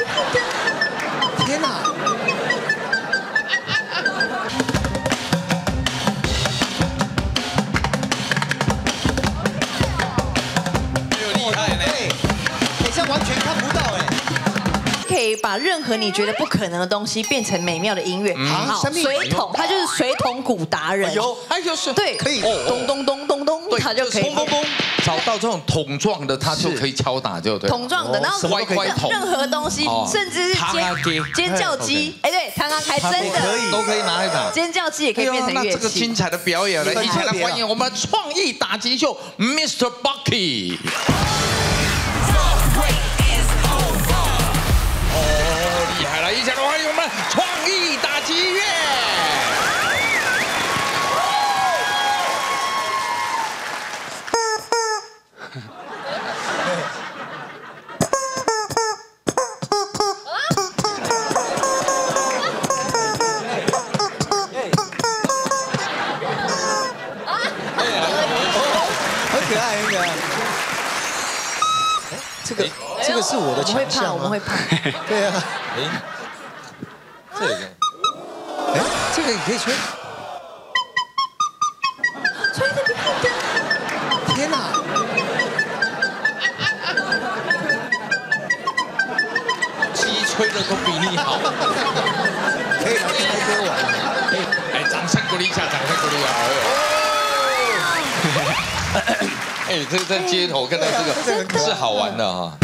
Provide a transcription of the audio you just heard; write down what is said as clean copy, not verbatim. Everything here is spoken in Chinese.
天哪！厉害呢！这样完全看不到哎。 可以把任何你觉得不可能的东西变成美妙的音乐。好，水桶，他就是水桶鼓达人。 有，哎就是对， 可以。 咚咚咚咚咚，他就可以。 咚咚咚，找到这种桶状的，他就可以敲打，就对。 桶状的，然后任何东西，甚至是尖叫鸡，哎对，刚刚还真的都可以拿来打。 尖叫鸡也可以变成乐器。 这个精彩的表演了，一起来欢迎我们创意打击秀 Mr. Bucky。 厉害了！一起来欢迎我们创意打击乐。 很可爱，很可爱。这个是我的强项吗？ 我们会怕。 对啊。 这个， 这个也可以吹。 吹得比他的。 天哪！ 鸡吹的都比你好。 可以来猜歌玩。 哎，掌声鼓励一下，掌声鼓励啊！哎，这在街头看到这个是好玩的哈。